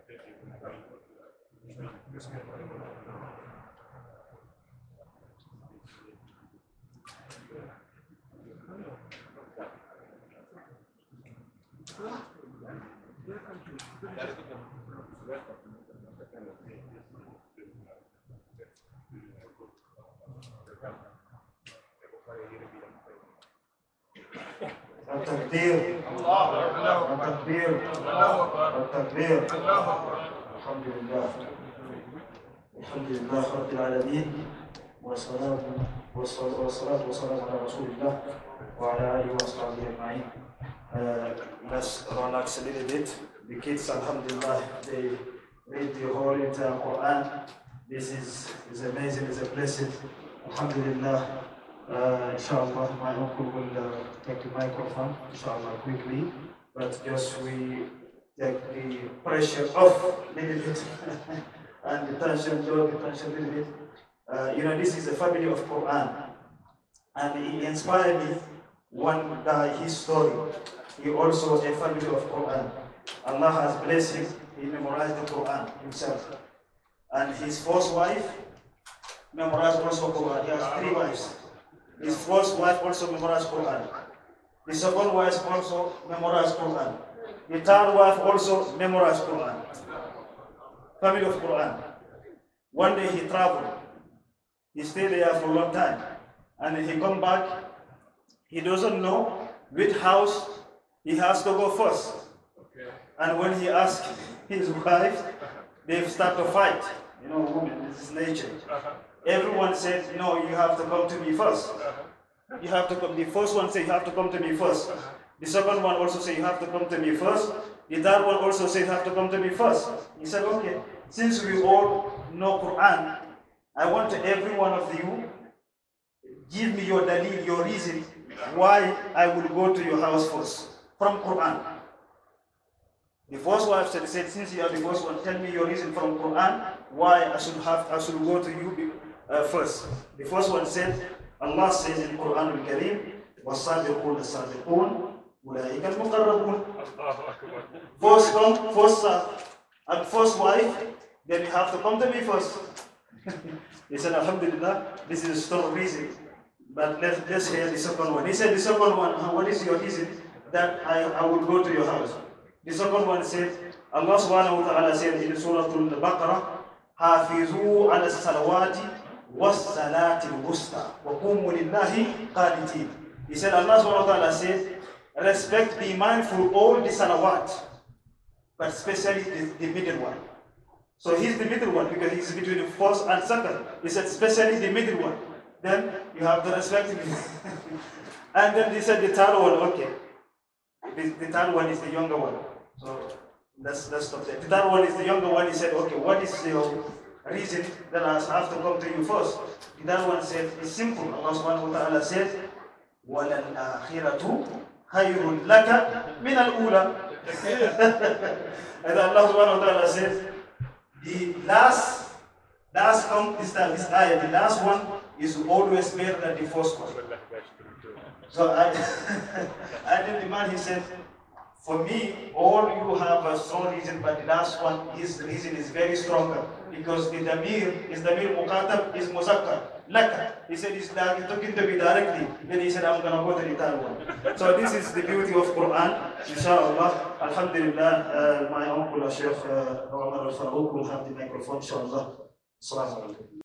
التكبير التكبير التكبير. الحمد لله رب العالمين، والصلاة والسلام على رسول الله وعلى آله وصحبه أجمعين. Let's relax a little bit. The kids, alhamdulillah, they read the whole entire Quran. This is amazing, it's a blessing. Alhamdulillah. Inshallah, my uncle will take the microphone, inshallah, quickly. But just we take the pressure off a little bit and the tension, lower the tension a little bit. You know, this is a family of Quran. And he inspired me, one guy, his story. He also a family of Quran. Allah has blessed him, he memorized the Quran himself. And his first wife memorized also Quran. He has 3 wives. His first wife also memorized Quran. The second wife also memorized Quran. The third wife also memorized Quran. Family of Quran. One day he traveled. He stayed there for a long time. And he come back. He doesn't know which house he has to go first. And when he asked his wife, they start to fight. You know, women, this is nature. Everyone said, no, you have to come to me first. You have to come. The first one said, you have to come to me first. The second one also said, you have to come to me first. The third one also said, you have to come to me first. He said, okay, since we all know Quran, I want every one of you give me your dalil, your reason why I will go to your house first from Quran. The first wife said, since you are the first one, tell me your reason from Quran why I should go to you first. The first one said, Allah says in Quran al-Kareem, وَالصَّابِقُونَ الصَّابِقُونَ أُولَٰئِكَ الْمُقَرَّبُونَ. First come, first and first wife, then you have to come to me first. He said, Alhamdulillah, this is a strong reason. But let's hear the second one. He said, the second one, what is your reason that I will go to your house? The second one said, Allah subhanahu wa ta'ala said in Surah Al-Baqarah, حافظوا على الصلوات والصلاة الوسطى وقوموا لله قانتين. He said, Allah subhanahu wa ta'ala said, respect, be mindful all the salawat, but especially the middle one. So he's the middle one because he's between the first and second. He said, especially the middle one. Then you have to respect him. And then he said the third one, okay. The third one is the younger one. So let's stop there. The third one is the younger one. He said, okay, what is your reason that I have to come to you first? The third one said, it's simple. Allah subhanahu wa ta'ala said, وَلَلْآخِرَةُ خَيْرٌ لَكَ مِنَ الْأُولَى. And Allah subhanahu wa ta'ala said, the last come this ayah, the last one is always better than the first one. So I then the man, he said, for me, all you have a strong reason, but the last one, his reason is very stronger. Because the damir is damir muqatab, is muzakkar, laka. He said, he's talking to me directly. Then he said, I'm going to go to the third one. So this is the beauty of Quran. Inshallah, alhamdulillah, my uncle, Sheikh Muhammad Al-Faruq will have the microphone, inshallah. Assalamu alaikum.